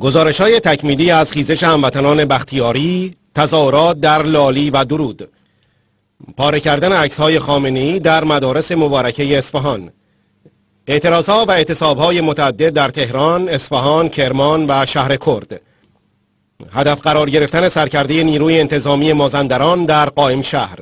گزارش‌های تکمیلی از خیزش هموطنان بختیاری، تظاهرات در لالی و درود، پاره کردن عکس‌های خامنه‌ای در مدارس مبارکه اصفهان، اعتراضها و اعتصاب‌های متعدد در تهران، اصفهان، کرمان و شهر کرد، هدف قرار گرفتن سرکرده نیروی انتظامی مازندران در قائم شهر.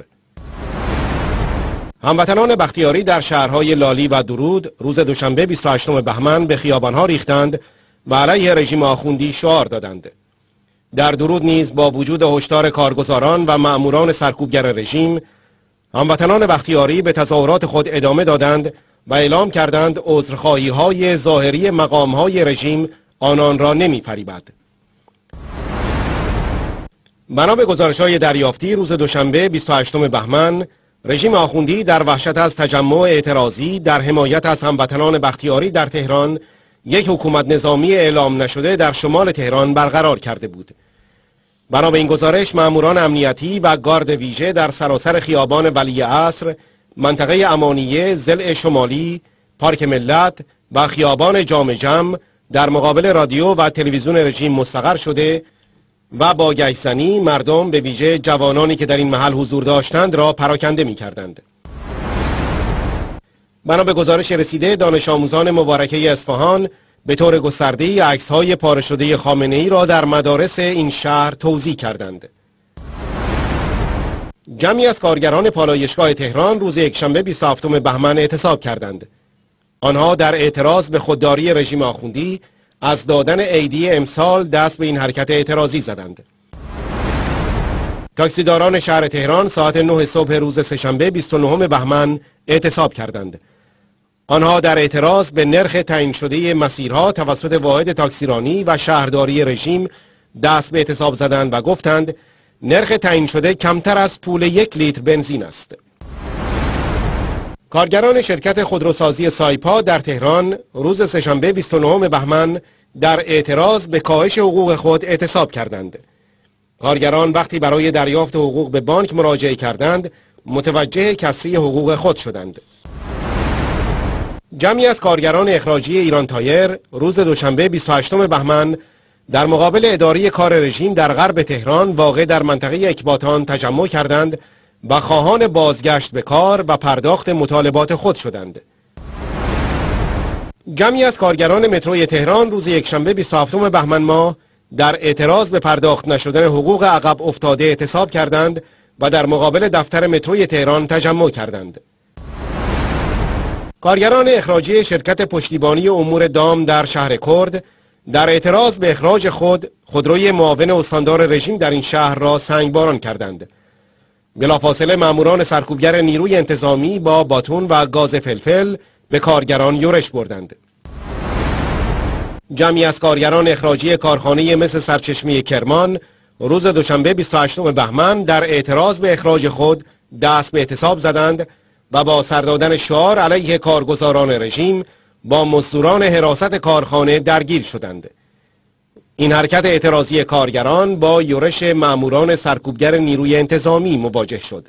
هموطنان بختیاری در شهرهای لالی و درود روز دوشنبه 28 بهمن به خیابانها ریختند و علیه رژیم آخوندی شعار دادند. در درود نیز با وجود هشدار کارگزاران و مأموران سرکوبگر رژیم، هموطنان بختیاری به تظاهرات خود ادامه دادند و اعلام کردند عذرخواهی‌های ظاهری مقام‌های رژیم آنان را نمی‌فریبد. بنا به گزارش‌های دریافتی روز دوشنبه 28 بهمن، رژیم آخوندی در وحشت از تجمع اعتراضی در حمایت از هموطنان بختیاری در تهران یک حکومت نظامی اعلام نشده در شمال تهران برقرار کرده بود. بنا به این گزارش، مأموران امنیتی و گارد ویژه در سراسر خیابان ولی عصر، منطقه امانیه، ضلع شمالی، پارک ملت و خیابان جام جم در مقابل رادیو و تلویزیون رژیم مستقر شده و با گشتنی مردم به ویژه جوانانی که در این محل حضور داشتند را پراکنده می کردند. بنا به گزارش رسیده، دانش آموزان مبارکه اصفهان به طور گسترده‌ای عکس‌های پاره شده خامنه‌ای را در مدارس این شهر توزیع کردند. جمعی از کارگران پالایشگاه تهران روز یکشنبه 27 بهمن اعتصاب کردند. آنها در اعتراض به خودداری رژیم آخوندی از دادن عیدی امسال دست به این حرکت اعتراضی زدند. تاکسیداران شهر تهران ساعت 9 صبح روز سه‌شنبه 29 بهمن اعتصاب کردند. آنها در اعتراض به نرخ تعیین شده مسیرها توسط واحد تاکسیرانی و شهرداری رژیم دست به اعتصاب زدند و گفتند نرخ تعیین شده کمتر از پول 1 لیتر بنزین است. کارگران شرکت خودروسازی سایپا در تهران روز سه‌شنبه 29 بهمن در اعتراض به کاهش حقوق خود اعتصاب کردند. کارگران وقتی برای دریافت حقوق به بانک مراجعه کردند، متوجه کسری حقوق خود شدند. جمعی از کارگران اخراجی ایران تایر روز دوشنبه 28 بهمن در مقابل اداره کار رژیم در غرب تهران واقع در منطقه اکباتان تجمع کردند و خواهان بازگشت به کار و پرداخت مطالبات خود شدند. جمعی از کارگران متروی تهران روز یکشنبه 27 بهمن ماه در اعتراض به پرداخت نشدن حقوق عقب افتاده اعتصاب کردند و در مقابل دفتر متروی تهران تجمع کردند. کارگران اخراجی شرکت پشتیبانی امور دام در شهر کرد در اعتراض به اخراج خودروی معاون استاندار رژیم در این شهر را سنگباران کردند. بلافاصله مأموران سرکوبگر نیروی انتظامی با باتون و گاز فلفل به کارگران یورش بردند. جمعی از کارگران اخراجی کارخانه مس سرچشمه کرمان روز دوشنبه 28 بهمن در اعتراض به اخراج خود دست به اعتصاب زدند و با سر دادن شعار علیه کارگزاران رژیم با مزدوران حراست کارخانه درگیر شدند. این حرکت اعتراضی کارگران با یورش مأموران سرکوبگر نیروی انتظامی مواجه شد.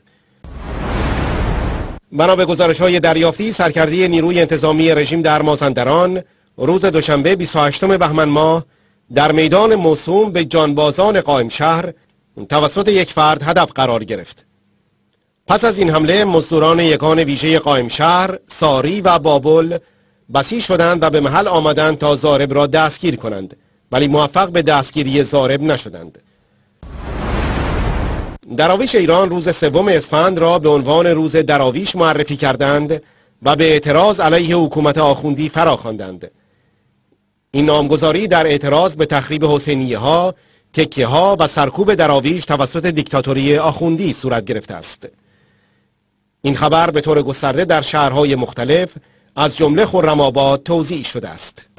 بنا به گزارش‌های دریافتی، سرکرده نیروی انتظامی رژیم در مازندران روز دوشنبه 28 بهمن ماه در میدان موسوم به جانبازان قائم شهر توسط یک فرد هدف قرار گرفت. پس از این حمله، مزدوران یگان ویژه قائم شهر، ساری و بابل بسیج شدند و به محل آمدند تا ضارب را دستگیر کنند، ولی موفق به دستگیری ضارب نشدند. دراویش ایران روز 3 اسفند را به عنوان روز دراویش معرفی کردند و به اعتراض علیه حکومت آخوندی فراخواندند. این نامگذاری در اعتراض به تخریب حسینیه ها، تکیه ها و سرکوب دراویش توسط دیکتاتوری آخوندی صورت گرفته است. این خبر به طور گسترده در شهرهای مختلف از جمله خرم‌آباد توزیع شده است.